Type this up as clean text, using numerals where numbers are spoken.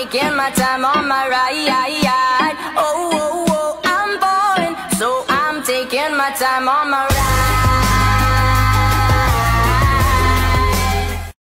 taking my time on my ride. Oh, oh, oh, I'm falling, so I'm taking my time on my ride.